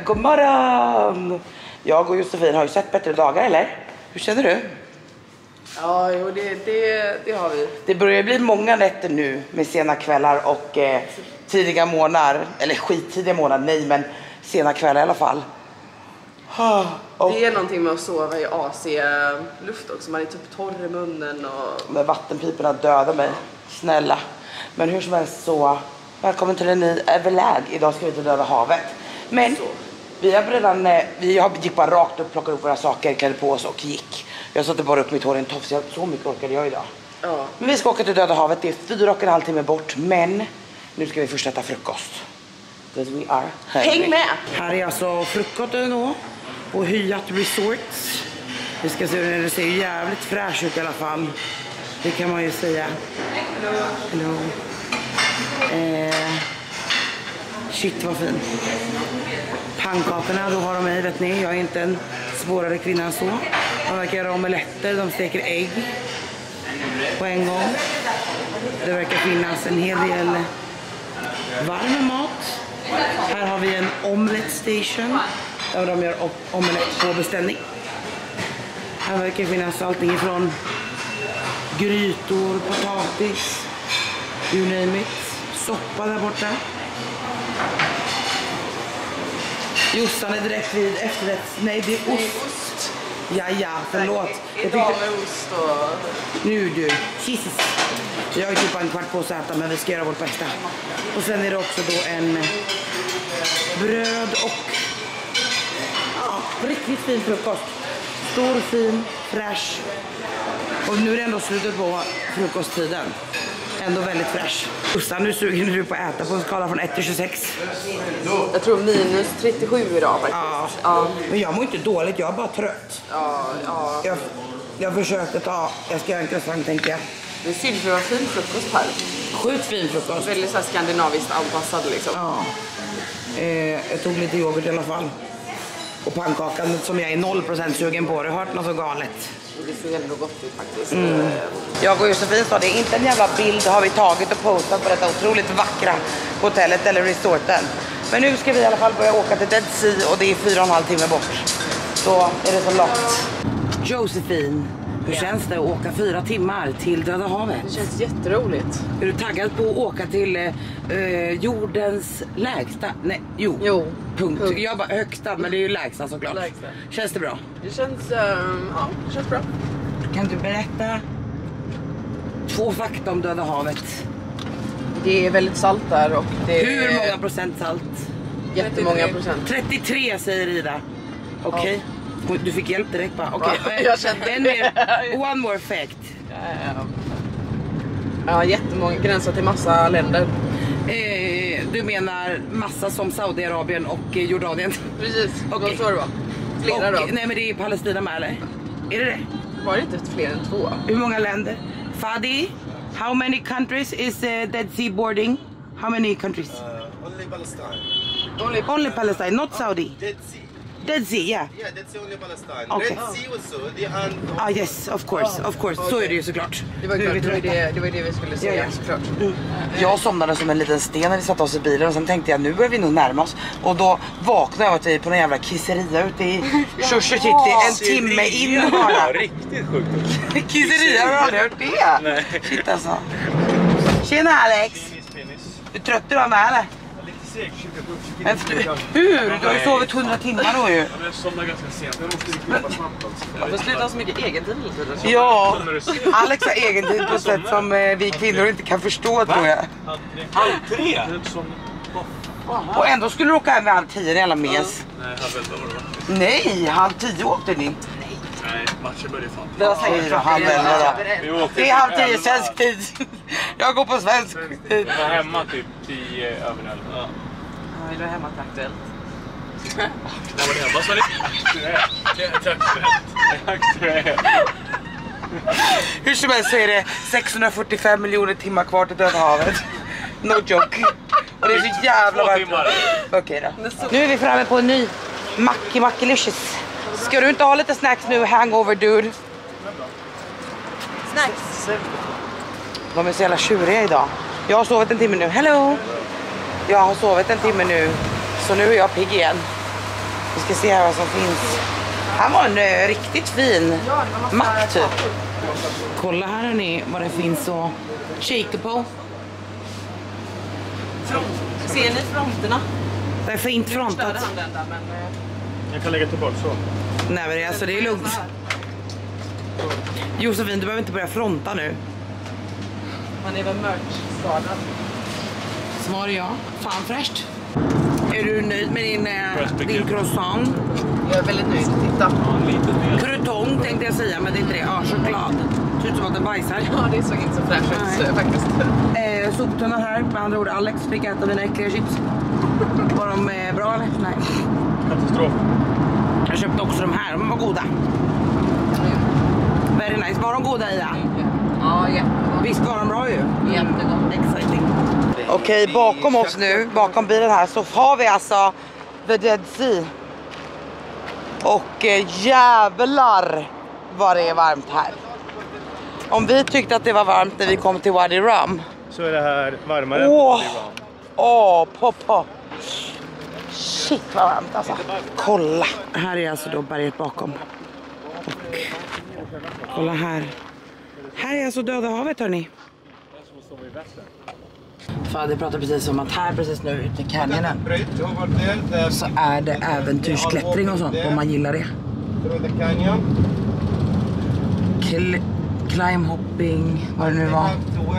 God morgon! Jag och Josefin har ju sett bättre dagar, eller? Hur känner du? Ja, jo, det har vi. Det börjar bli många nätter nu med sena kvällar och tidiga morgnar. Eller skittidiga morgnar, nej, men sena kvällar i alla fall. Och det är någonting med att sova i AC-luft också. Man är typ torr i munnen och... med vattenpiporna dödar mig. Snälla. Men hur som helst så... Välkommen till en ny överläg. Idag ska vi till Döda havet. Men vi har redan... gick bara rakt upp, plockade upp våra saker, klädde på oss och gick. Jag satte bara upp mitt hår i en tofs. Så mycket orkade jag idag. Ja. Men vi ska åka till Döda havet. Det är 4,5 timmar bort. Men nu ska vi först äta frukost. Because we are hungry. häng med! Här är alltså frukosten då. På Hyatt Resorts. Vi ska se, det ser ju jävligt fräsch ut i alla fall. Det kan man ju säga. Hello. Shit vad fin. Pannkakorna, då har de mig, vet ni. Jag är inte en svårare kvinna än så. De verkar göra omeletter, de steker ägg på en gång. Det verkar finnas en hel del varm mat. Här har vi en omelette station där de gör omelett på beställning. Här verkar finnas allting ifrån grytor, potatis, you name it. Soppa där borta. Jossan är direkt vid efterrätt. Nej, det är ost. Ja, förlåt. Idag med ost och... Nu du, Jesus. Jag har ju typ en kvart på att äta, men vi ska göra vårt bästa. Och sen är det också då en bröd och riktigt fin frukost. Stor, fin, fräsch. Och nu är det ändå slutet på frukosttiden. Ändå väldigt fräsch. Jossan, nu suger du på att äta på en skala från 1 till 26. Jag tror minus 37 idag faktiskt. Ja. Men jag mår inte dåligt, jag är bara trött. Ja. Jag försökte jag ska göra en croissant, tänker jag. Det är synd för vad fin frukost här. Sjukt fin frukost. Väldigt så här skandinaviskt anpassad liksom. Ja. Jag tog lite yoghurt i alla fall. Och pannkakan som jag är 0% sugen på. Det har hört något så galet. Det ser ändå gott ut faktiskt. Jag och Josefin sa, det är inte en jävla bild har vi tagit och postat på detta otroligt vackra hotellet eller resorten. Men nu ska vi i alla fall börja åka till Dead Sea och det är 4,5 timmar bort. Så är det så långt. Josefin, hur känns det att åka 4 timmar till Döda havet? Det känns jätteroligt. Är du taggad på att åka till jordens lägsta? Nej, jo. Punkt. Jag bara högsta, men det är ju lägsta såklart. Lägsta. Känns det bra? Det känns, det känns bra. Kan du berätta 2 fakta om Döda havet? Det är väldigt salt där och det är... Hur många procent salt? Jättemånga procent. 33 säger Ida. Okej. Du fick hjälp direkt bara. Okej. Jag kände en mer. One more fact. Ja, jättemånga, gränser till massa länder. Du menar massa som Saudiarabien och Jordanien? Precis, okej. Så det var. Flera då. Nej, men det är Palestina med, eller? Är det? Var det inte fler än 2? Hur många länder? Fadi, how many countries is Dead Sea boarding? How many countries? Only Palestine. Only Palestine, not Saudi. Dead Sea. Dead Sea, yeah. Yeah, Dead Sea only Palestine. Okay. Red Sea was Saudi and... Yes, of course. Så är det ju såklart. Det var det vi skulle säga, Ja. såklart. Jag somnade som en liten sten när vi satt oss i bilen och sen tänkte jag, nu börjar vi nog närma oss. Och då vaknade jag av att vi är på någon jävla kisseria ute i Tjurser City en timme in bara. Riktigt sjukt. Kisseria, har du aldrig hört det? Nej. Shit alltså. Tjena Alex. Du är trött idag med eller? Men hur? Du har ju sovit 100 timmar då ju. Jag somnar ganska sent, jag måste klippa snabbt alltså. Varför slutar så mycket egen tid hela tiden? Ja, Alex har egen tid på ett sätt som vi kvinnor inte kan förstå, tror jag. 2:30? Och ändå skulle du åka hem vid 9:30 i alla mes. Nej, 9:30 var det va? Nej, 9:30 åkte ni. Nej, matchen började fan. Det var säkert 9:30 då. Det är 9:30 svensk tid. Jag går på svensk tid. Jag var hemma typ 10 över 11. Ja. Är du hemma till Aktuellt? När var det hemma så är det Aktuellt. Hur som helst så är det 645 miljoner timmar kvar till Döda havet. No joke. Och det är så jävla 2 timmar. Okej då. Nu är vi framme på en ny Mackelicious. Ska du inte ha lite snacks nu, hangover dude? Snacks! De är så jävla tjuriga idag. Jag har sovit en timme nu. Hello! Jag har sovit en timme nu. Så nu är jag pigg igen. Vi ska se här vad som finns. Här var en riktigt fin mack typ. Kolla här hörni vad det finns att kika på. Ser ni fronterna? Det är fint frontat. Jag kan lägga tillbaka så. Nej men alltså det är lugnt. Josefin, du behöver inte börja fronta nu. Man är väl merch-skadad. Svar ja. Fan fräscht. Är du nöjd med din croissant? Jag är väldigt nöjd. Titta. Krutong tänkte jag säga, men det är inte det. Ja, choklad. Ser ut som att den bajsar. Ja, det såg inte så fräscht ut faktiskt. Soptunnan här. Med andra ord, Alex fick äta mina äckliga chips. Var de bra eller? Nej. Katastrof. Jag köpte också de här. De var goda. Very nice. Var de goda Ida? Ja, jättegott. Visst var de bra ju? Jättegott. Exciting. Okej, bakom oss nu, bakom bilen här, så har vi alltså The Dead Sea. Och jävlar vad det är varmt här. Om vi tyckte att det var varmt när vi kom till Wadi Rum, Så är det här varmare än åh, Wadi Rum. poppa. Shit vad varmt alltså. Kolla. Här är alltså då berget bakom. Och kolla här. Här är alltså Döda havet hörni. Fader pratade precis om att här precis nu ute i canyonen så är det äventyrsklättring och sånt om man gillar det. Climb hopping, vad det nu var.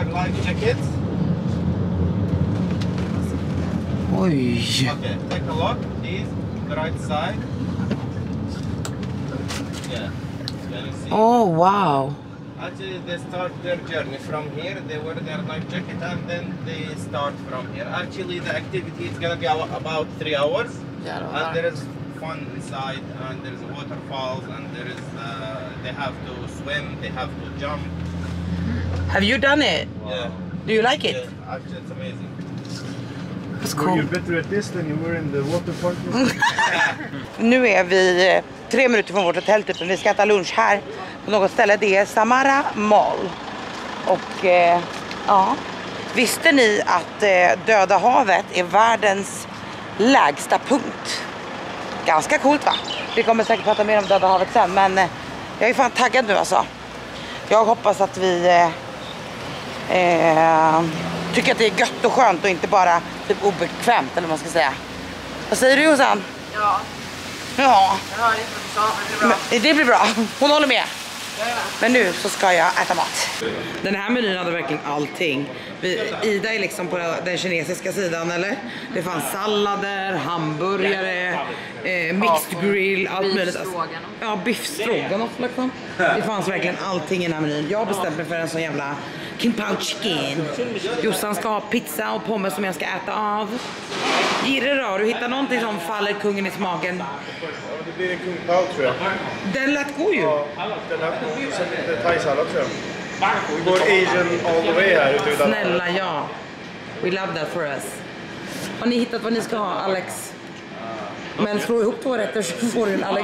Oj. Okay, take a look. Please, the right side. Yeah. Can you see? Oh wow. Actually, they start their journey from here. They wear their life jacket and then they start from here. Actually, the activity is gonna be about 3 hours. And there is fun inside, and there is waterfalls, and there is they have to swim, they have to jump. Have you done it? Yeah. Do you like it? Yeah, actually, it's amazing. It's Were cool. you better at this than you were in the water park? Nu är vi 3 minuter från vårt hotell typ, men vi ska äta lunch här på något ställe. Det är Samara Mall. Och ja, visste ni att Döda havet är världens lägsta punkt? Ganska coolt va? Vi kommer säkert prata mer om Döda havet sen, men jag är fan taggad nu alltså. Jag hoppas att vi tycker att det är gött och skönt och inte bara typ obekvämt eller vad man ska säga. Vad säger du Jossan? Ja, Ja, jag hör inte vad du sa, men det är bra. det blir bra. Hon håller med. Men nu så ska jag äta mat. Den här menyn hade verkligen allting. Ida är liksom på den kinesiska sidan, eller? Det fanns sallader, hamburgare, mixed grill, allt möjligt. Ja, biffstroganoff liksom. Det fanns verkligen allting i den här menyn. Jag bestämde mig för en sån jävla King Pao chicken. Jossan ska ha pizza och pommes som jag ska äta av. Girre då, du hittar någonting som faller kungen i smaken. Det blir en Kung Pao tror jag. Den lät god ju. Ja, den här sen lite thai-sallad tror jag. Vi går Asian all the way här ute i Danmark. Snälla ja. We love that for us. Har ni hittat vad ni ska ha, Alex? Men slå ihop 2 rätter så får du en Alex.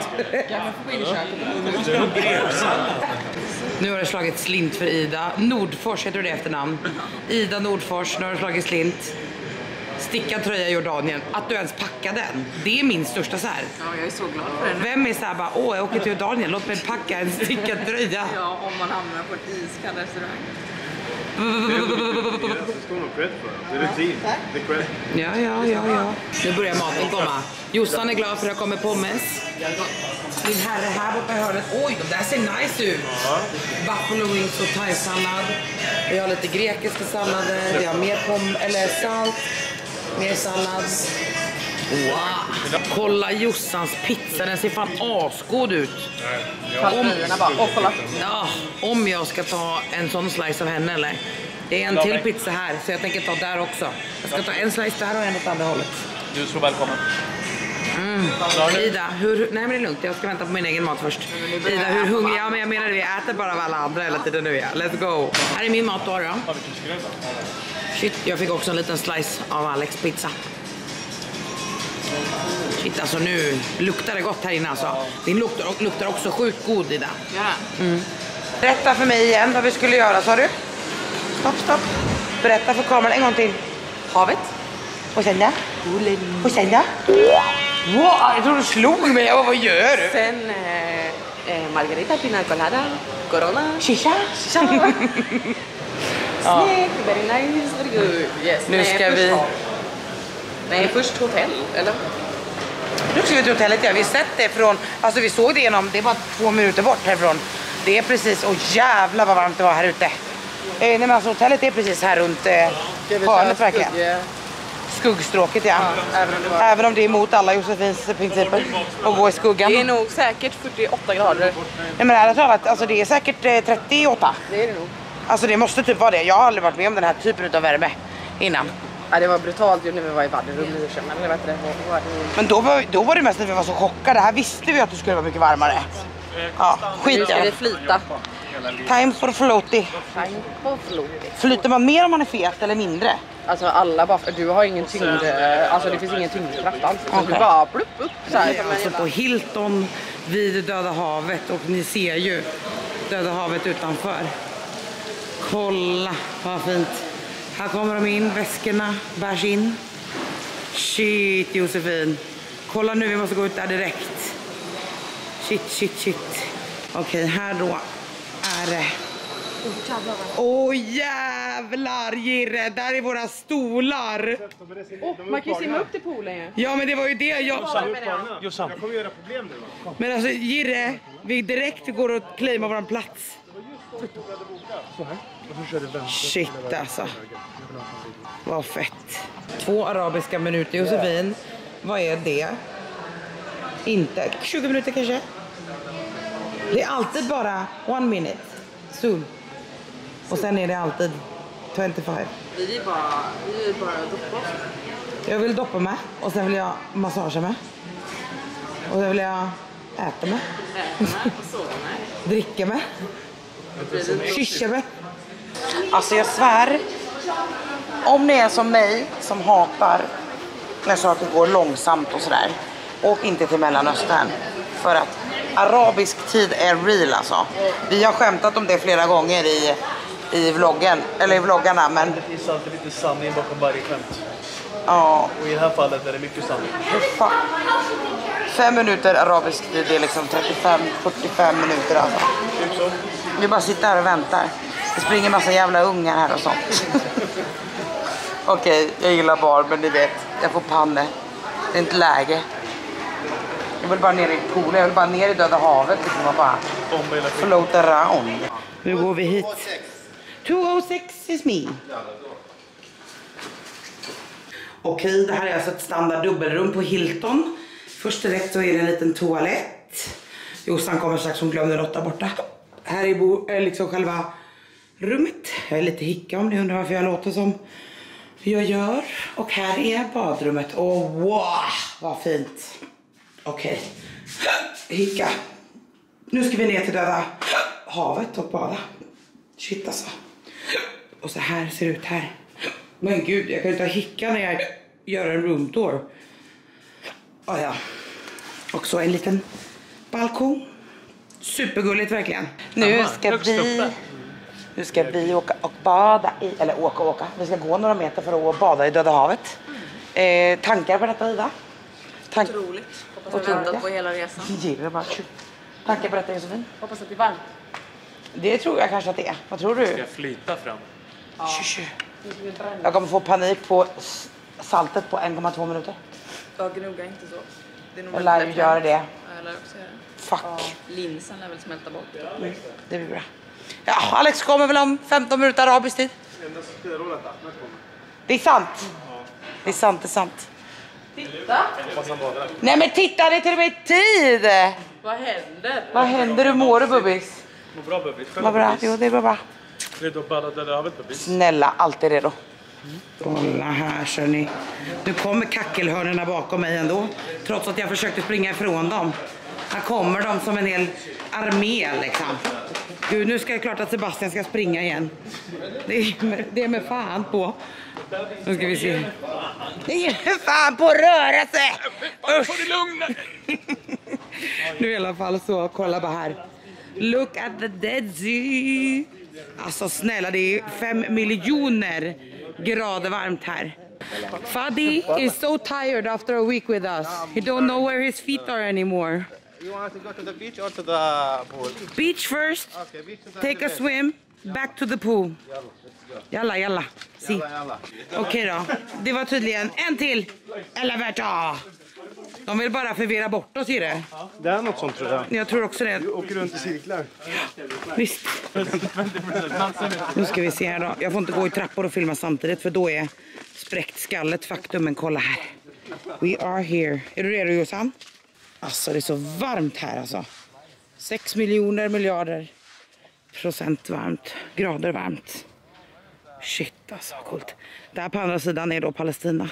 Nu har det slagit slint för Ida. Nordfors heter det efternamn. Ida Nordfors, nu har det slagit slint. Stickad tröja i Jordanien. Att du ens packar den, det är min största så här. Ja, jag är så glad för den. Vem är så här bara, åh jag åker till Jordanien, låt mig packa en stickad tröja. Ja, om man hamnar på en iskall restaurang. Det står nog cred för det. Det är rutin. Det är cred. Ja. Nu börjar maten komma. Jossan är glad för att det kommer pommes. Min herre här borta i hörnet. Oj, de där ser nice ut. Buffalo wings och thai-sallad. Vi har lite grekiska sallader. Vi har mer salt. Mer sallad. Wow. Kolla Jossans pizza. Den ser fan asgod ut. Kalorierna bara. Åh, kolla. Ja, om jag ska ta en sån slice av henne eller? Det är en till pizza här så jag tänker ta där också. Jag ska ta en slice där och en åt andra hållet. Du är så välkommen. Ida, nej men det är lugnt, jag ska vänta på min egen mat först. Ida, hur hungrig? Ja men jag menar vi äter bara av alla andra hela tiden nu. Let's go. Här är min mat då. Shit, jag fick också en liten slice av Alex pizza. Shit, alltså nu luktar det gott här inne alltså. Din luktar också sjukt god, Ida. Ja. Berätta för mig igen vad vi skulle göra, sa du? Stopp. Berätta för kameran en gång till. Havet. Och sen då? Och sen då? Wow, jag tror du slog mig. Vad gör du? Sen margarita, pina colada, corona. Shisha? Snyggt, very nice, very good. Yes. Nu ska vi... Nej, först hotell, eller? Nu ska vi till hotellet, ja. Vi har sett det från... Alltså vi såg det genom... Det är bara 2 minuter bort härifrån. Det är precis... Åh jävlar vad varmt det var här ute. Nej men alltså hotellet är precis här runt hörnet verkligen. Skuggstråket, ja. Även om det är emot alla Josefins principer att gå i skuggan. Det är nog säkert 48 grader. Nej men ärligt talat, alltså det är säkert 38. Det är det nog. Alltså det måste typ vara det. Jag har aldrig varit med om den här typen av värme innan. Ja, det var brutalt ju när vi var i Vardørum i Ursen, eller vet du det? Men då var det mest att vi var så chockade. Här visste vi att det skulle vara mycket varmare. Ja, skit. Nu ska det flyta. Time for floaty. Time for floaty. Flyter man mer om man är fet eller mindre? Alltså alla bara, du har ingen tyngd, alltså det finns ingen tyngdkraft alls. Så Okay. du bara plupp upp så här. Alltså på Hilton vid Döda havet och ni ser ju Döda havet utanför. Kolla vad fint. Här kommer de in, väskorna bärs in. Shit Josefin. Kolla nu, vi måste gå ut där direkt. Shit. Okej, här då är det. Åh jävlar Jirre, där är våra stolar. Man kan ju simma upp till poolen ju. Ja men det var ju det jag... Jossan, jag kommer göra problem nu va? Men alltså Jirre, vi direkt går och claimar våran plats. Shit alltså. Vad fett. 2 arabiska minuter Josefin. Vad är det? Inte 20 minuter kanske. Det är alltid bara 1 minute. Zoom. Och sen är det alltid 25. Vi är bara doppa oss. Jag vill doppa mig. Och sen vill jag massagea mig. Och sen vill jag äta mig. Och sova med. Dricka mig. Kyssa mig. Alltså jag svär. Om ni är som mig som hatar när saker går långsamt och sådär. Åk inte till Mellanöstern. För att arabisk tid är real alltså. Vi har skämtat om det flera gånger i vloggen. Eller i vloggarna men... Det finns alltid lite sanning bakom varje skämt. Ja. Och i det här fallet är det mycket sanning. 5 minuter arabisk tid, det är liksom 35-45 minuter alltså. Typ så. Vi bara sitter här och väntar. Det springer massa jävla ungar här och sånt. Okej, jag gillar bar men ni vet, jag får panne. Det är inte läge. Jag vill bara ner i poolen, jag vill bara ner i Döda havet liksom och bara float around. Nu går vi hit. 206 is me. Okej, det här är alltså ett standard dubbelrum på Hilton. Först direkt så är det en liten toalett. Jossan kommer strax, hon glömde något där borta. Här är liksom själva rummet. Jag är lite hicka om ni undrar varför jag låter som jag gör. Och här är badrummet. Och wow, vad fint. Okej. Hicka. Nu ska vi ner till Döda havet och bada. Shit alltså. Och så här ser det ut här. Men gud, jag kan inte hicka när jag gör en room tour. Oh, ja. Och så en liten balkong. Supergulligt verkligen. Nu ska vi åka och bada i, eller åka. Vi ska gå några meter för att bada i Döda havet. Tankar på detta, Ida? Otroligt. Hoppas jag väntat på hela resan. Tankar på detta, Josefin? Hoppas att det är varmt. Det tror jag kanske att det är. Vad tror du? Ska jag flyta fram? Ja. Jag kommer få panik på saltet på 1,2 minuter. Jag gnuggar inte så. Det är nog Jag lär ju göra det. Ja, jag lär också göra det. Fuck. Ja, linsen lär väl smälta bort. Det blir bra. Ja, Alex kommer väl om 15 minuter arabisk tid. Det är sant. Det är sant. Titta! Nej men titta, det är till och med tid. Vad händer? Hur mår du, Bubbis? Mår bra, Bubbis. Vad bra, jo det är bra. Redo att bada Döda havet, Bubbis. Snälla, alltid redo. Kolla här, kör ni. Nu kommer kackelhörnerna bakom mig ändå. Trots att jag försökte springa ifrån dem. Här kommer de som en hel armé liksom. Gud, nu ska jag klart att Sebastian ska springa igen. Det är med fan på. Nu ska vi se. Det är med fan på att röra sig. Usch. Nu i alla fall så, kolla bara här. Look at the Dead Sea. Alltså snälla, det är 5 miljoner grader varmt här. Fadi is so tired after a week with us. He don't know where his feet are anymore. You want to go to the beach or to the pool? Beach first. Okay, beach to the Take a swim. Back to the pool. Jalla, jalla. Si. Okej då. Det var tydligen en till. Elevator. De vill bara förvirra bort oss i det. Det är något sånt tror jag. Jag tror också det. Du åker runt i cirklar. Visst. Nu ska vi se här då. Jag får inte gå i trappor och filma samtidigt för då är spräckt skallet faktum. Men kolla här. We are here. Är du redo, Jossan? Alltså det är så varmt här alltså. 6 miljoner miljarder procent varmt. Grader varmt. Shit alltså, coolt. Där på andra sidan är då Palestina.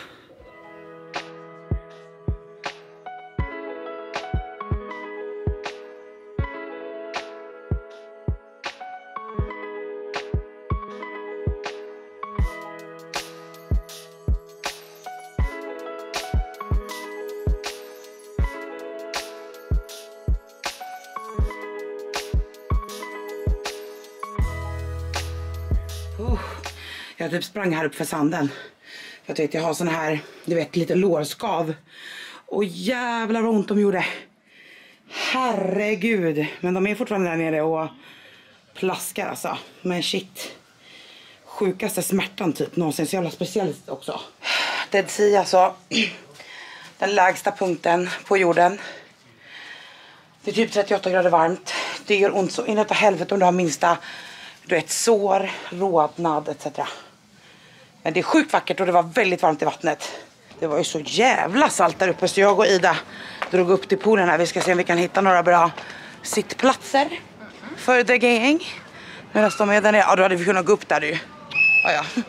Jag typ sprang här upp för sanden. Jag tyckte jag har sån här, du vet, lite lårskav. Och jävlar vad ont de gjorde. Herregud. Men de är fortfarande där nere och plaskar alltså. Men shit. Sjukaste smärtan typ någonsin. Så jävla speciellt också. Dead Sea alltså. Den lägsta punkten på jorden. Det är typ 38 grader varmt. Det gör ont så inåt helvete om du har minsta, du vet, sår, rodnad etc. Men det är sjukt vackert och det var väldigt varmt i vattnet. Det var ju så jävla salt där uppe så jag och Ida drog upp till poolen här. Vi ska se om vi kan hitta några bra sittplatser för the gang. Medan de är där nere. Ja, då hade vi kunnat gå upp där ju. Ja.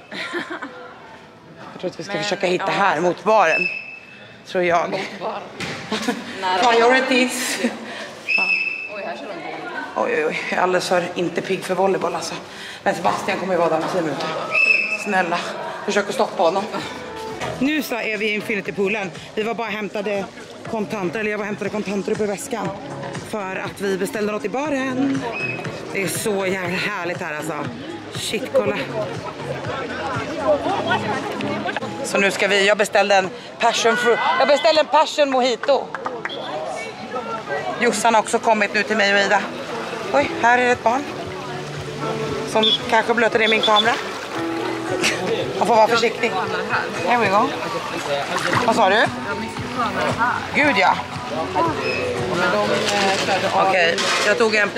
Jag tror att vi ska försöka hitta här mot baren. Tror jag. Mot baren. Priorities. Oj, här kör de boll. Oj, jag är alldeles för inte pigg för volleyboll alltså. Men Sebastian kommer ju vara där med 10 minuter. Snälla, försök att stoppa honom. Nu så är vi i Infinity-poolen. Vi var bara hämtade kontanter, eller jag var hämtade kontanter upp i väskan. För att vi beställde något i baren. Det är så jävla härligt här alltså. Shit, kolla. Så nu ska jag beställde en passion mojito. Jossan har också kommit nu till mig och Ida. Oj, här är ett barn. Som kanske blöter ner min kamera. Man får vara försiktig. Here we go. Vad sa du? Gud ja. Okej, jag tog en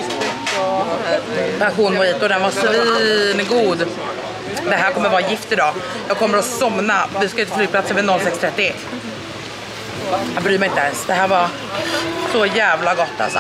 passion mojito. Den var svingod. Det här kommer vara gift idag. Jag kommer att somna. Vi ska till flygplatsen vid 06:30. Jag bryr mig inte ens. Det här var så jävla gott alltså.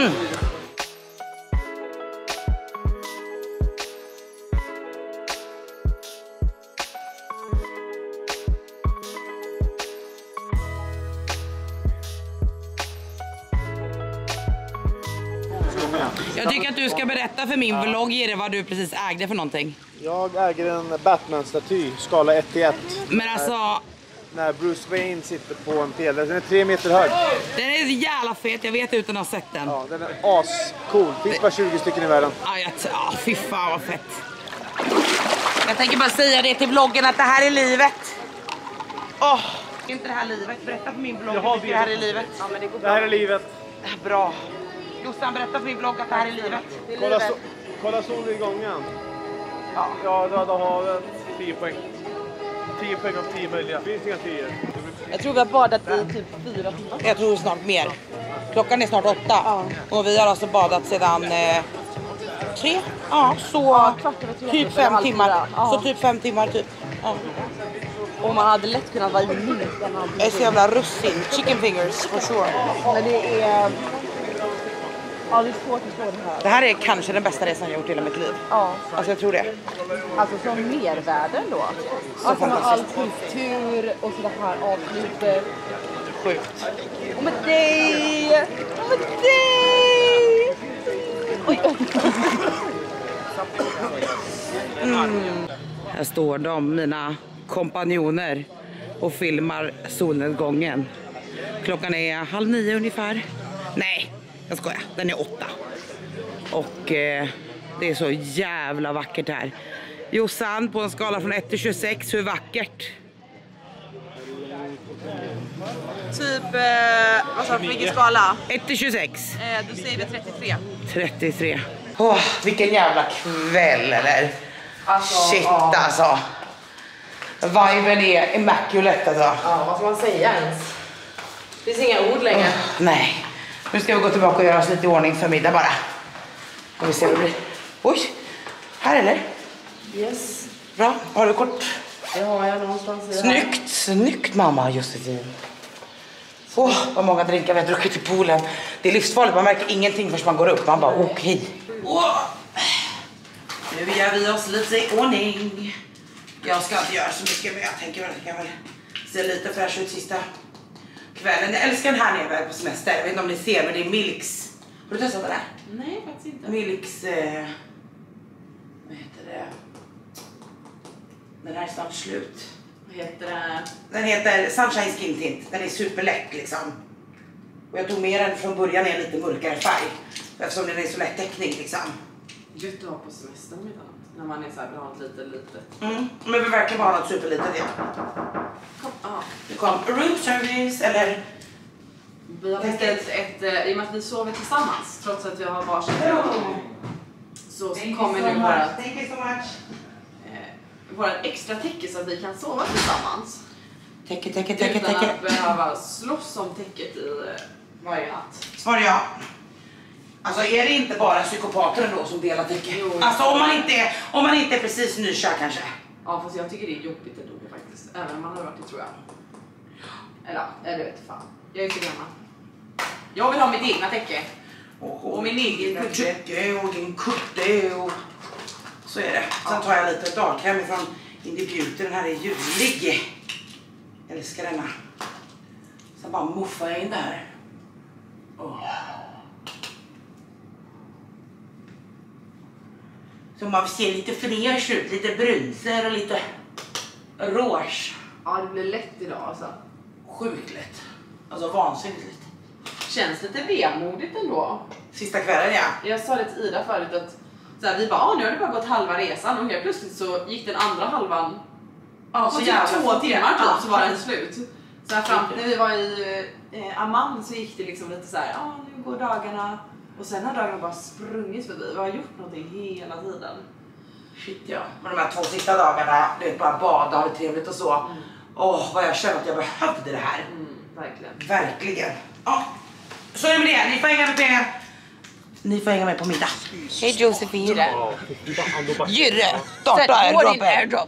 Jag tycker att du ska berätta för min vlogg, Jere, vad du precis ägde för någonting. Jag äger en Batman-staty, skala 1:1. Men alltså... När Bruce Wayne sitter på en pelare. Den är 3 meter hög. Den är jävla fet, jag vet utan att ha sett den. Ja, den är ascool. Finns bara 20 stycken i världen. Ja, fy fan vad fett. Jag tänker bara säga det till vloggen att det här är livet. Åh, är inte det här livet? Berätta för min vlogg att det här är livet. Ja, men det går Det bra. här är livet. Bra. Jossan, berätta för min vlogg att det här är livet. Det är livet. Kolla solnedgången. Ja. Ja, Röda havet. 10 poäng. 10 poäng av 10 möjliga. Finns inga 10. Jag tror vi har badat i typ 4 timmar. Jag tror snart mer. Klockan är snart 8. Ja. Och vi har alltså badat sedan 3. Ja, så kvart över 3, typ så 5 halv timmar. 4. Ja. Så typ 5 timmar typ. Ja. Och man hade lätt kunnat vara i minst en halv Jag är så jävla russin. Chicken fingers, for sure. Men det är... Ja, det är svårt att förstå det här. Det här är kanske den bästa resan jag gjort i hela mitt liv. Ja, Alltså jag tror det. alltså som mervärden då. Alltså med all kultur och så det här avslutet. Sjukt. Och med dig! Och med dig! Oj, oj. Här står de, mina kompanjoner, och filmar solnedgången. Klockan är 8:30 ungefär. Nej, jag skojar. Den är 8. Och det är så jävla vackert här. Jossan, på en skala från 1 till 26, hur vackert? Typ, vad sa du, vilken skala? 1 till 26. Då säger vi 33. 33. Åh, vilken jävla kväll, eller? Alltså, shit, alltså. Viben är immaculate, alltså. Ja, vad ska man säga ens? Det finns inga ord längre. Nej. Nu ska vi gå tillbaka och göra oss lite i ordning för middag bara. Och vi ser vad det blir. Oj, här eller? Yes. Bra, har du kort? Det har jag någonstans i Snyggt, snyggt mamma Josefin. Åh, vad många drinkar vi har druckit i poolen. Det är livsfarligt, man märker ingenting förrän man går upp. Man bara okej. Nu gör vi oss lite i ordning. Jag ska inte göra så mycket, men jag tänker att jag kan väl se lite fräsch ut sista kvällen. Jag älskar den här när jag är på semester. Jag vet inte om ni ser, men det är Milks. Har du testat den här? Nej, faktiskt inte. Milks, vad heter det? Den här är snart slut. Vad heter det? Den heter Sunshine Skin Tint. Den är superlätt liksom. Och jag tog med den från början i en lite mörkare färg. Eftersom den är så lätt täckning liksom. Gött att ha på semestern med allt. När man är så här, vill ha ett litet. Men vi verkligen ha något superlitet, ja. Det kom room service, eller? Vi har testat i och med att vi sover tillsammans, trots att vi har varsin så kommer nu våra extra täcke så att vi kan sova tillsammans. Täcke. Utan att behöva slåss om täcket i varje natt. Svar ja. Alltså är det inte bara psykopater ändå som delar täcke? Jo, alltså om man inte är precis nykär kanske. Ja, fast jag tycker det är jobbigt ändå faktiskt. Även om man har varit det, tror jag. Eller vet fan. Jag är så gammal. Jag vill ha mitt egna täcke. Och min egen täcke och din kutte och så är det. Sen tar jag lite dagkräm från Indie Beauty. Den här är julig. Jag älskar denna. Sen bara muffar jag in det här. Så man ser lite fräsch ut, lite brunser och lite rouge. Ja, det blir lätt idag alltså. Sjukt lätt. Alltså vansinnigt lätt. Känns lite vemodigt ändå. Sista kvällen, ja. Jag sa det till Ida förut att så här, vi bara, nu har det bara gått halva resan och helt plötsligt så gick den andra halvan. Ja, så typ 2 timmar typ, så var den slut. Så här, fram när vi var i Amman så gick det liksom lite så här, nu går dagarna. Och sen har dagarna bara sprungit förbi. Vi har gjort någonting hela tiden. Shit, ja. Men de här 2 sista dagarna, det är bara bada, ha det trevligt och så. Vad jag känner att jag behövde det här. Verkligen. Ja, så är det med det. Ni får hänga med på middag. Hej Josefin. Jyrre. Starta airdrop.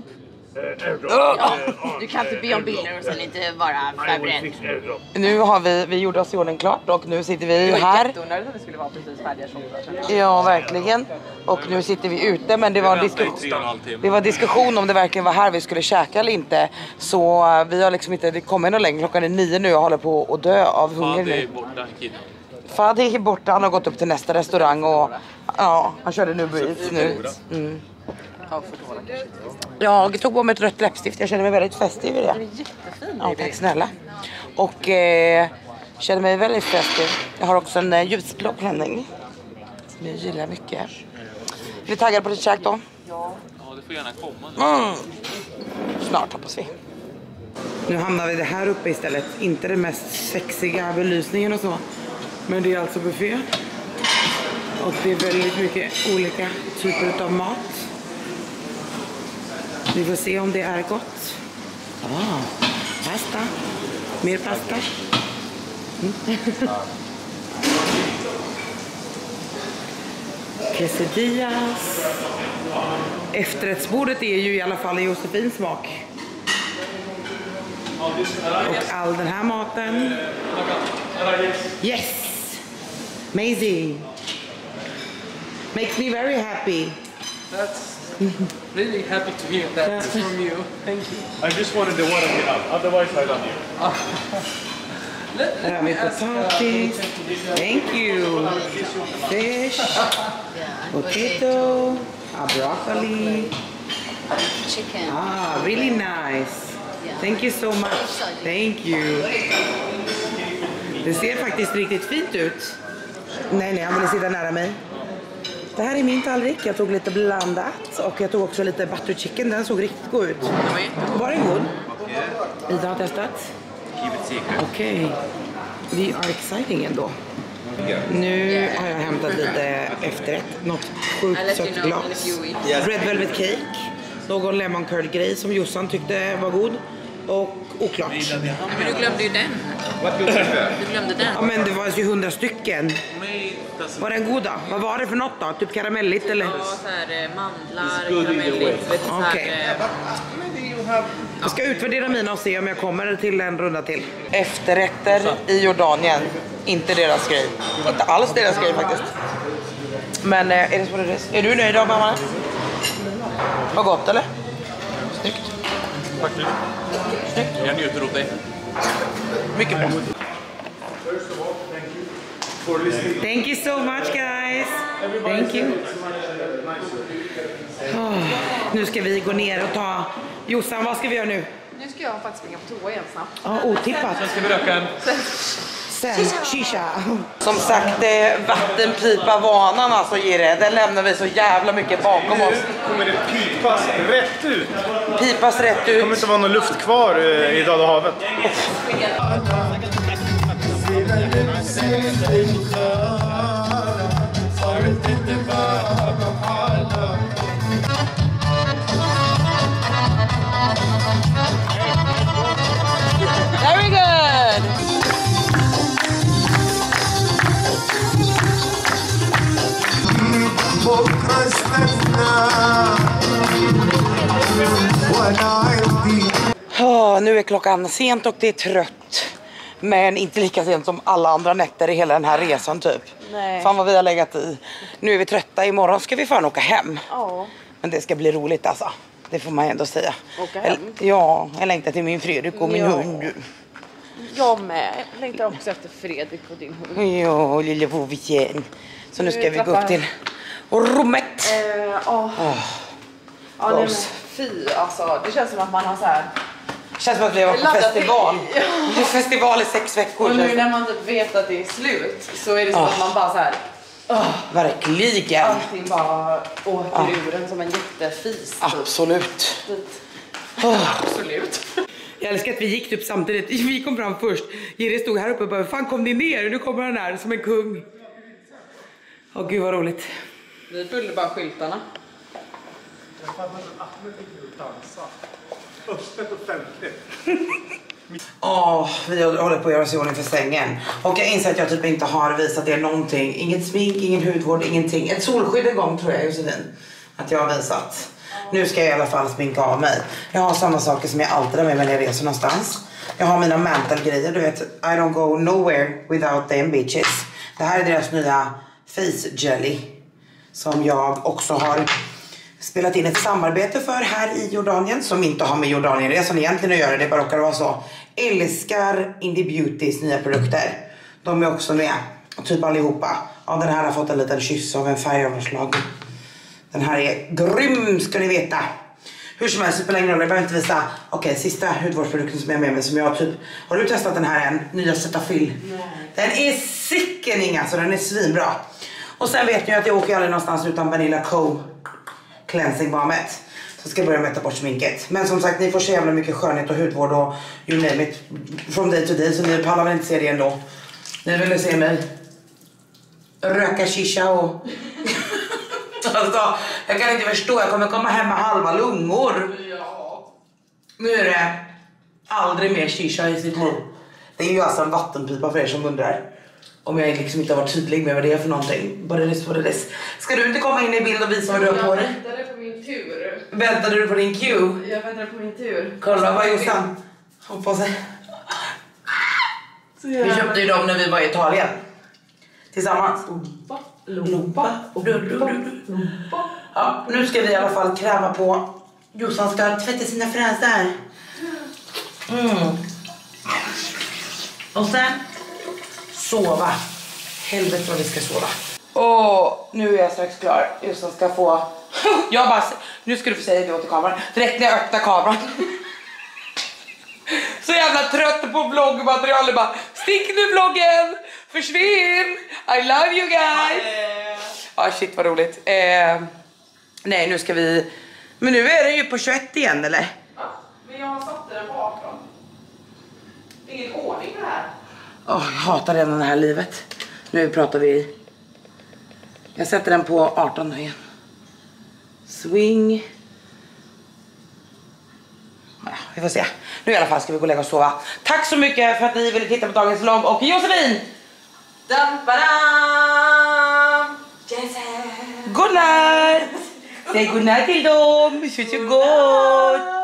Du kan inte be om bilder och sen inte vara förberedd. Nu har vi gjorde oss i ordning klart och nu sitter vi här. Jätteonödigt att vi skulle vara precis färdiga shoppar. Ja, verkligen. Och nu sitter vi ute, men det var diskussion om det verkligen var här vi skulle käka eller inte. Så vi har liksom inte kommit någon längre. Klockan är 9 nu och håller på att dö av hunger nu. Fadi är borta, han har gått upp till nästa restaurang och ja, han körde nu Breeze nu. Jag tog på mig ett rött läppstift. Jag känner mig väldigt festiv i det. Det är jättefin. Ja, tack snälla. Och känner mig väldigt festiv. Jag har också en ljusblå klänning som jag gillar mycket. Är du taggad på ditt käk då? Ja, det får gärna komma. Snart hoppas vi. Nu hamnar vi det här uppe istället. Inte den mest sexiga belysningen och så. Men det är alltså buffé. Och det är väldigt mycket olika typer av mat. Vi får se om det är gott. Pasta. Mer pasta. Quesadillas. Efterrättsbordet är ju i alla fall i Josefins smak. Och all den här maten. Yes! Amazing! Makes me very happy. That's really happy to hear that from you. Thank you. I just wanted the one to get up, otherwise I love you. Här har vi potatis. Thank you. Fish. Potato. Broccoli. Chicken. Really nice. Thank you so much. Thank you. Det ser faktiskt riktigt fint ut. Nej, han ville sitta nära mig. Det här är min tallrik. Jag tog lite blandat. Och jag tog också lite butter chicken. Den såg riktigt god ut. Var den god? Ida har testat. keep it secret. Okej. Vi are exciting ändå. Nu har jag hämtat lite efterrätt. Något sjukt sött glas. Red velvet cake. Någon lemon curd grej som Jossan tyckte var god. Och oklart. Men du glömde ju den. Du glömde den. Ja, men det var ju 100 stycken. Var den goda? Vad var det för något då? Typ karamelligt eller? Ja, så här mandlar, karamelligt. Okej. Jag ska utvärdera mina och se om jag kommer till en runda till. Efterrätter i Jordanien. Inte deras grej. Inte alls deras grej faktiskt. Men är det så det är? Är du nöjd av mamma? Var gott eller? Snyggt. Faktiskt. Jag njuter av det. Mycket bra. Thank you so much guys. Thank you. Nu ska vi gå ner och ta... Jossan, vad ska vi göra nu? Nu ska jag faktiskt springa på toa igen snabbt. Ja, otippat. Sen ska vi röka en. Sen, shisha. Som sagt, vattenpipa-vanan alltså Jirre, den lämnar vi så jävla mycket bakom oss. Kommer det pipas rätt ut? Pipas rätt ut. Det kommer inte vara någon luft kvar i Döda havet. Very good! Nu är klockan sent och det är trött. Men inte lika sent som alla andra nätter i hela den här resan typ. Nej. Fan vad vi har legat i. Nu är vi trötta, imorgon ska vi fan åka hem. Ja. Men det ska bli roligt alltså. Det får man ändå säga. Åka hem? Ja, jag längtar till min Fredrik och min hund. Jag med. Jag längtar också efter Fredrik och din hund. Ja, lilla vovjen. Så nu ska vi gå upp till rummet. Ja, nej, men fy alltså. Det känns som att man har så här... Det känns som att vi var på festival. Det är festival i 6 veckor. Och nu när man typ vet att det är slut så är det som att man bara så här... Verkligen. Allting bara åker ur en som en jättefis. Typ. Absolut. Absolut. Jag älskar att vi gick typ samtidigt. Vi kom fram först. Jirre stod här uppe och bara, fan kom ni ner? Nu kommer han här som en kung. Åh gud vad roligt. Vi följde bara skyltarna. Öppet och offentligt. Vi håller på att göra oss i ordning för sängen. Och jag inser att jag typ inte har visat er någonting. Inget smink, ingen hudvård, ingenting. Ett solskydd en gång tror jag, Josefin. Att jag har visat. Nu ska jag i alla fall sminka av mig. Jag har samma saker som jag alltid har med mig när jag reser någonstans. Jag har mina mantelgrejer, du vet. I don't go nowhere without them bitches. Det här är deras nya face jelly. Som jag också har spelat in ett samarbete för här i Jordanien. Som inte har med Jordanien-resan egentligen att göra. Det bara råkar vara så. Älskar Indie Beautys nya produkter. De är också med. Typ allihopa. Ja, den här har fått en liten kyss av en färgöverslag. Den här är grym ska ni veta. Hur som helst, spelar ingen roll. Jag behöver inte visa. Okej, sista hudvårdsprodukten som jag är med mig. Som jag typ... Har du testat den här än? Nya Cetaphil. Den är sicken alltså. Den är svinbra. Och sen vet ni att jag åker aldrig någonstans utan Vanilla Co. Cleansing balmet. Så ska jag börja mäta bort sminket. Men som sagt, ni får så jävla mycket skönhet och hudvård och you name it from day to day. Så ni pallar väl inte se det ändå. Ni vill se mig röka shisha och... Alltså, jag kan inte förstå. Jag kommer komma hem med halva lungor. Nu är det aldrig mer shisha i sitt liv. Det är ju alltså en vattenpipa för er som undrar. Om jag liksom inte har varit tydlig med vad det är för någonting. Bara det. Ska du inte komma in i bild och visa vad du har på dig? Jag väntade på min tur. Väntade du på din cue? Jag väntade på min tur. Kolla vad Jossan har på sig. Vi köpte ju dem när vi var i Italien. Tillsammans. Lumpa. Ja, nu ska vi i alla fall kräva på. Jossan ska tvätta sina fransar. Och sen sova. Helvete vad vi ska sova. Och nu är jag strax klar. Jossan ska få... Jag bara... Nu ska du få säga det åt kameran. Direkt när jag öppnar kameran. Så jävla trött på vloggmaterial. Bara, stick nu vloggen. Försvinn. I love you guys. Shit vad roligt. Nej, nu ska vi... Men nu är det ju på 21 igen, eller? Ja, men jag satte den på 18. ingen ordning på det här. Jag hatar redan det här livet. Nu pratar vi. Jag sätter den på 18 igen. Swing. Ja, vi får se. Nu i alla fall ska vi gå och lägga och sova. Tack så mycket för att ni ville titta på dagens vlogg. Och Josefin! Good night! Säg good night till dem. Så gott!